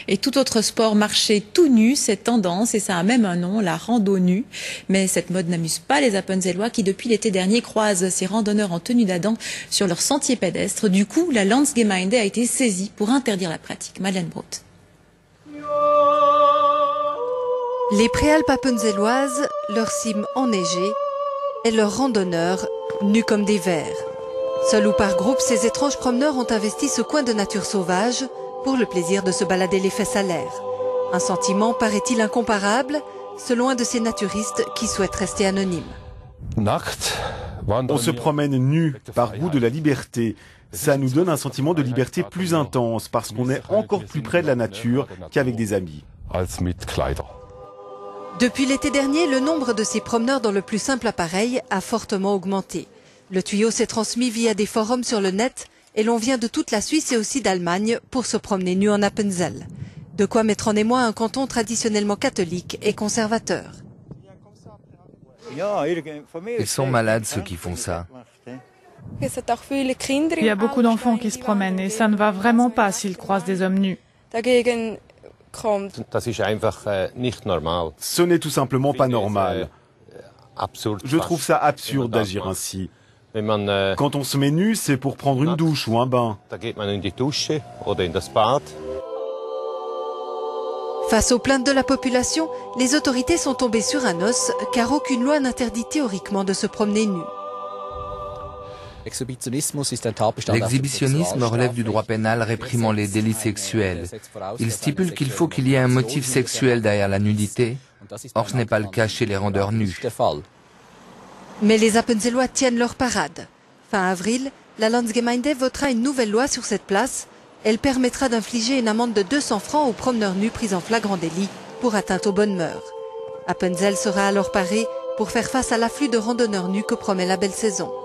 Et tout autre sport marcher tout nu, c'est tendance et ça a même un nom, la rando nue. Mais cette mode n'amuse pas les Appenzellois qui depuis l'été dernier croisent ces randonneurs en tenue d'Adam sur leurs sentiers pédestres. Du coup, la Landsgemeinde a été saisie pour interdire la pratique. Madeleine Brout. Les préalpes appenzelloises, leurs cimes enneigées et leurs randonneurs nus comme des vers. Seuls ou par groupe, ces étranges promeneurs ont investi ce coin de nature sauvage pour le plaisir de se balader les fesses à l'air. Un sentiment, paraît-il, incomparable, selon un de ces naturistes qui souhaitent rester anonymes. On se promène nu par goût de la liberté. Ça nous donne un sentiment de liberté plus intense parce qu'on est encore plus près de la nature qu'avec des amis. Depuis l'été dernier, le nombre de ces promeneurs dans le plus simple appareil a fortement augmenté. Le tuyau s'est transmis via des forums sur le net et l'on vient de toute la Suisse et aussi d'Allemagne pour se promener nu en Appenzell. De quoi mettre en émoi un canton traditionnellement catholique et conservateur. Ils sont malades ceux qui font ça. Il y a beaucoup d'enfants qui se promènent et ça ne va vraiment pas s'ils croisent des hommes nus. Ce n'est tout simplement pas normal. Je trouve ça absurde d'agir ainsi. Quand on se met nu, c'est pour prendre une douche ou un bain. Face aux plaintes de la population, les autorités sont tombées sur un os car aucune loi n'interdit théoriquement de se promener nu. L'exhibitionnisme relève du droit pénal réprimant les délits sexuels. Il stipule qu'il faut qu'il y ait un motif sexuel derrière la nudité. Or, ce n'est pas le cas chez les randonneurs nus. Mais les Appenzellois tiennent leur parade. Fin avril, la Landsgemeinde votera une nouvelle loi sur cette place. Elle permettra d'infliger une amende de 200 francs aux promeneurs nus pris en flagrant délit pour atteinte aux bonnes mœurs. Appenzell sera alors paré pour faire face à l'afflux de randonneurs nus que promet la belle saison.